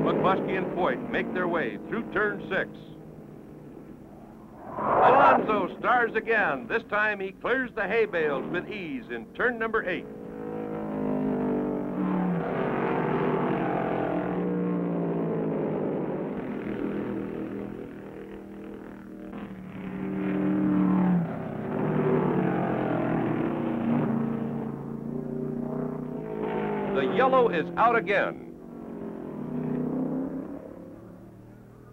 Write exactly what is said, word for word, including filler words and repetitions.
McCluskey and Foyt make their way through turn six. Alonso stars again. This time he clears the hay bales with ease in turn number eight. The yellow is out again.